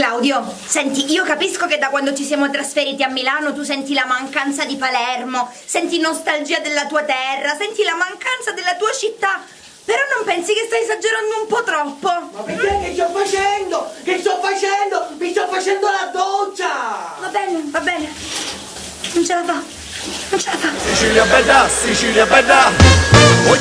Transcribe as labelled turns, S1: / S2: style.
S1: Claudio, senti, io capisco che da quando ci siamo trasferiti a Milano tu senti la mancanza di Palermo, senti nostalgia della tua terra, senti la mancanza della tua città, però non pensi che stai esagerando un po' troppo?
S2: Ma perché che sto facendo? Che sto facendo? Mi sto facendo la doccia!
S1: Va bene, non ce la fa, non ce la fa.
S3: Sicilia bella,